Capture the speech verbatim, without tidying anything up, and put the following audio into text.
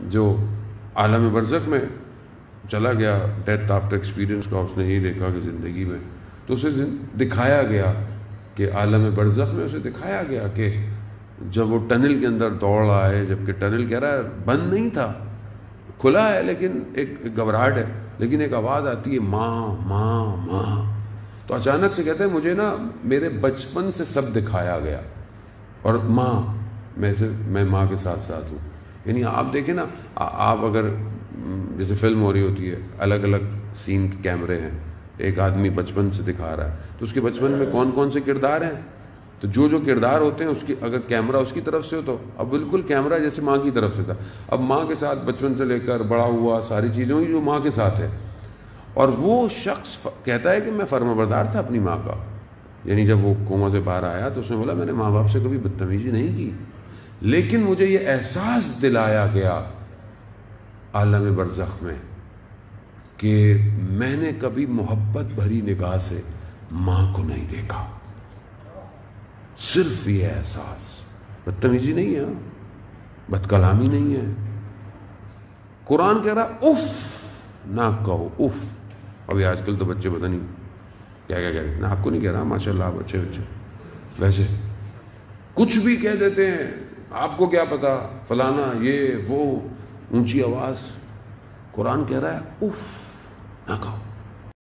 جو عالم برزخ میں چلا گیا، ڈیتھ آفٹر ایکسپیرینس کا اس نے یہ دیکھا کہ زندگی میں، تو اسے دکھایا گیا کہ عالم برزخ میں اسے دکھایا گیا کہ جب وہ ٹنل کے اندر دوڑ رہا ہے، جبکہ ٹنل کہہ رہا ہے بند نہیں تھا، کھلا ہے، لیکن ایک گھبراہٹ ہے، لیکن ایک آواز آتی ہے ماں ماں ماں. تو اچانک سے کہتے ہیں مجھے نا میرے بچپن سے سب دکھایا گیا، اور ماں میں سے میں ماں کے ساتھ ساتھ ہوں. یعنی آپ دیکھیں نا، آپ اگر جیسے فلم ہو رہی ہوتی ہے، الگ الگ سین کے کیمرے ہیں، ایک آدمی بچپن سے دکھا رہا ہے، تو اس کے بچپن میں کون کون سے کردار ہیں، تو جو جو کردار ہوتے ہیں اس کی اگر کیمرہ اس کی طرف سے ہو تو اب بالکل کیمرہ جیسے ماں کی طرف سے تھا. اب ماں کے ساتھ بچپن سے لے کر بڑا ہوا ساری چیزیں ہوئی جو ماں کے ساتھ ہے. اور وہ شخص کہتا ہے کہ میں فرمانبردار تھا اپنی ماں کا. یعنی جب وہ کوما سے باہر آیا تو اس نے بولا میں نے ماں باپ سے کبھی بدتمیزی نہیں کی، لیکن مجھے یہ احساس دلایا گیا عالم برزخ میں کہ میں نے کبھی محبت بھری نگاہ سے ماں کو نہیں دیکھا. صرف یہ احساس، بدتمیزی نہیں ہے، بد کلامی نہیں ہے. قرآن کہہ رہا اف نہ کہو اف. ابھی آج کل تو بچے پتہ نہیں کیا کیا کہہ رہے ہیں، آپ کو نہیں کہہ رہا، ماشاء اللہ آپ اچھے بچے، ویسے کچھ بھی کہہ دیتے ہیں، آپ کو کیا پتا فلانا یہ وہ، اونچی آواز. قرآن کہہ رہا ہے اف نہ کہو.